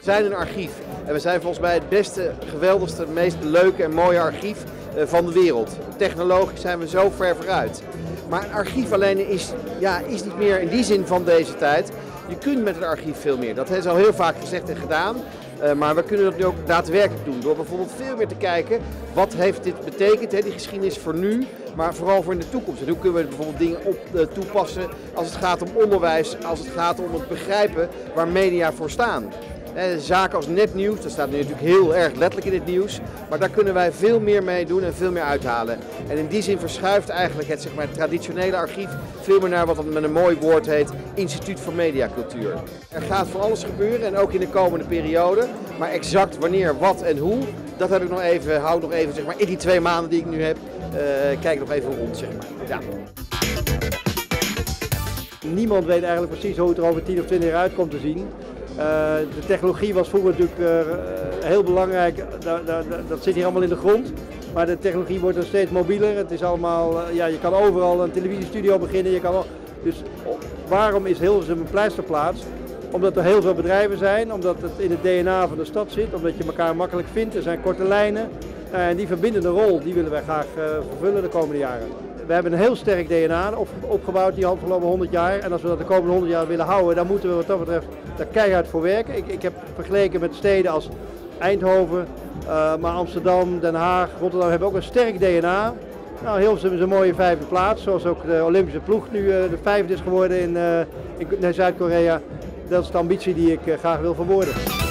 zijn een archief. En we zijn volgens mij het beste, geweldigste, meest leuke en mooie archief van de wereld. Technologisch zijn we zo ver vooruit. Maar een archief alleen is niet meer in die zin van deze tijd. Je kunt met het archief veel meer. Dat is al heel vaak gezegd en gedaan. Maar we kunnen dat nu ook daadwerkelijk doen. Door bijvoorbeeld veel meer te kijken, wat heeft dit betekend, die geschiedenis voor nu, maar vooral voor in de toekomst. En hoe kunnen we bijvoorbeeld dingen toepassen als het gaat om onderwijs, als het gaat om het begrijpen waar media voor staan. Zaken als nepnieuws, dat staat nu natuurlijk heel erg letterlijk in het nieuws, maar daar kunnen wij veel meer mee doen en veel meer uithalen. En in die zin verschuift eigenlijk het traditionele archief veel meer naar wat het met een mooi woord heet Instituut voor Mediacultuur. Er gaat van alles gebeuren en ook in de komende periode, maar exact wanneer, wat en hoe, dat heb ik nog even, hou nog even in die 2 maanden die ik nu heb, kijk nog even rond. Ja. Niemand weet eigenlijk precies hoe het er over 10 of 20 jaar uit komt te zien. De technologie was vroeger natuurlijk heel belangrijk, dat zit hier allemaal in de grond. Maar de technologie wordt dan steeds mobieler. Het is allemaal, je kan overal een televisiestudio beginnen. Dus waarom is Hilversum een pleisterplaats? Omdat er heel veel bedrijven zijn, omdat het in het DNA van de stad zit, omdat je elkaar makkelijk vindt. Er zijn korte lijnen en die verbindende rol die willen wij graag vervullen de komende jaren. We hebben een heel sterk DNA opgebouwd die afgelopen 100 jaar. En als we dat de komende 100 jaar willen houden, dan moeten we wat dat betreft daar keihard voor werken. Ik heb vergeleken met steden als Eindhoven, maar Amsterdam, Den Haag, Rotterdam hebben ook een sterk DNA. Nou, Hilversum is een mooie 5e plaats, zoals ook de Olympische ploeg nu de 5e is geworden in Zuid-Korea. Dat is de ambitie die ik graag wil verwoorden.